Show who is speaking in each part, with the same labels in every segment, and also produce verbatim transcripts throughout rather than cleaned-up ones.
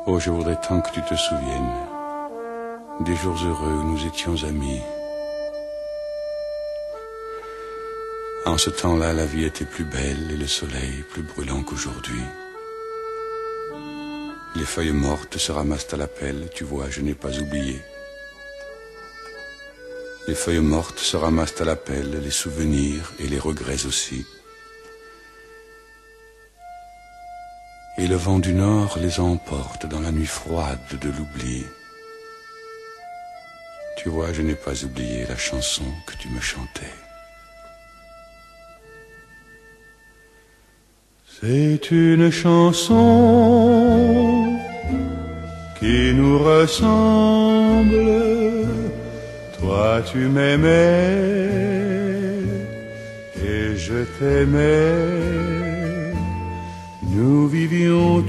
Speaker 1: Oh, je voudrais tant que tu te souviennes des jours heureux où nous étions amis. En ce temps-là, la vie était plus belle et le soleil plus brûlant qu'aujourd'hui. Les feuilles mortes se ramassent à la pelle, tu vois, je n'ai pas oublié. Les feuilles mortes se ramassent à la pelle, les souvenirs et les regrets aussi. Et le vent du nord les emporte dans la nuit froide de l'oubli. Tu vois, je n'ai pas oublié la chanson que tu me chantais. C'est une chanson qui nous ressemble. Toi tu m'aimais et je t'aimais. Nous vivions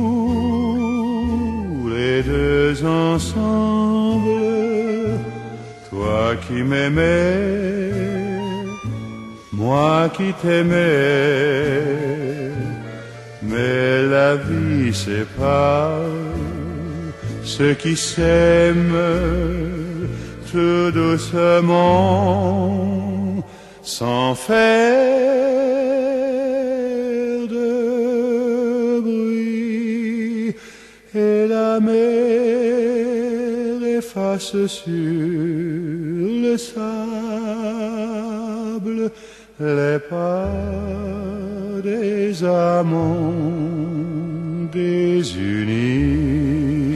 Speaker 1: tous les deux ensemble. Toi qui m'aimais, moi qui t'aimais. Mais la vie sépare ceux qui s'aiment tout doucement, sans faire de bruit. Et la mer efface sur le sable les pas des amants désunis.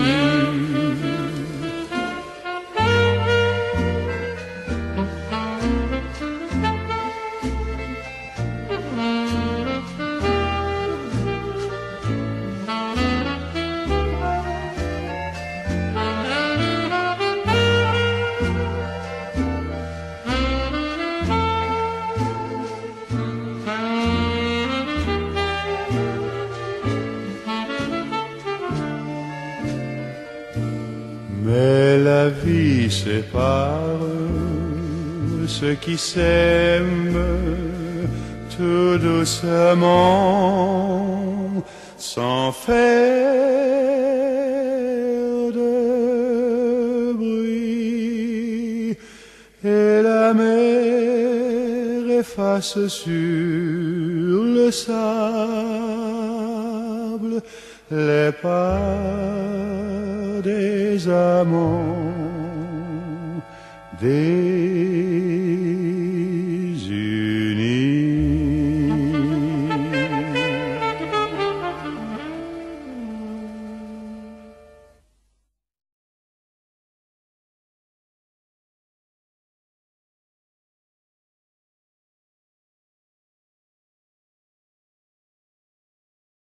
Speaker 1: Mais la vie sépare ceux qui s'aiment tout doucement, sans faire de bruit. Et la mer efface sur le sable les pas des amants, des